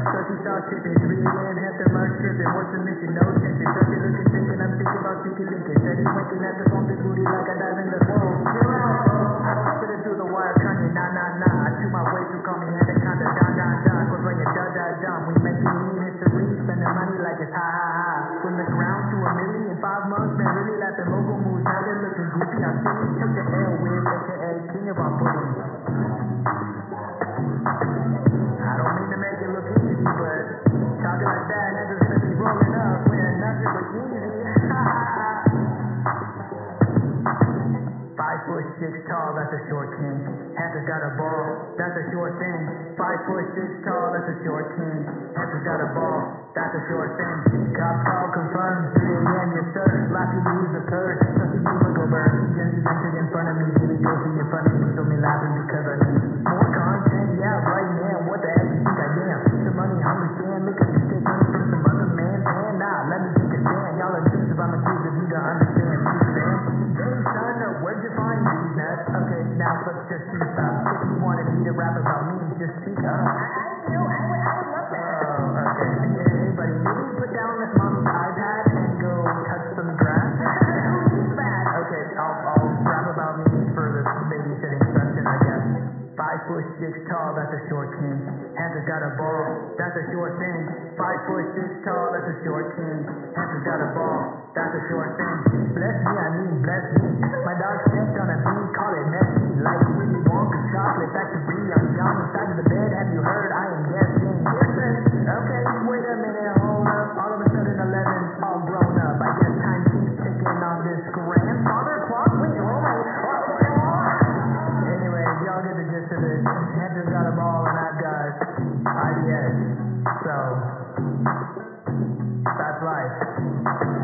So she starts tripping, 3 a.m. Hampter March tripping. What's the mission? No tension. Started looking sick and I'm thinking about thinking Lincoln. Said he winking at the phone, big booty like a dive in the phone. Chill out, bro. I spit it through the wire, Kanye, nah. I chew my way through, call me Anaconda, Don. Cause when you da. We making mean history, spending money like it's ha. From the ground to a million in 5 months, man, really like the local moves. Now they're looking goofy, I'm silly. Take the L with, aka King of our pudding. I don't mean to make it look easy, but talking like that, niggas gonna be rolling up when nothing but easy. 5'6" tall, that's a short king. Hampter's got a ball, that's a short thing. 5'6" tall, that's a short king. Hampter's got a ball, that's a short thing. Cop call confirmed, 3 a.m. yes sir. Sloppy lose the third, something you look over. Just entered in front of me, really goes in front of me, so me laughing because I need more content. Yeah, right now, what the heck you think I am? The money hungry stand, look at me take money from some other man. And let me take a stand. Y'all are things if I'm a kid, if you don't understand. Please, man. Dang son, where'd you find these nuts? Okay, now let's just speak up. If you wanted me to rap about me, just speak up. I would love that. Oh, okay. Hey, buddy, maybe put down this mommy's iPad and go touch some grass. Who needs that? Okay, I'll rap about me for the babysitting session, I guess. 5'6" tall, that's a short king. Hampter's got a ball, that's a short thing. 5'6" tall, that's a short king. Hampter's got a ball, that's a short thing. Bless me, I mean bless me. My dog stepped on a bean, call it messy. Like Willy Wonka chocolate factory. I'm down inside of the bed, have you heard? I am guessing. Okay, wait a minute, hold up. All of a sudden 11's all grown up. I guess time keeps ticking on this grandfather clock. Wait, anyway, y'all get the gist of it. Hampter's got a ball and I've got IBS. So, that's life.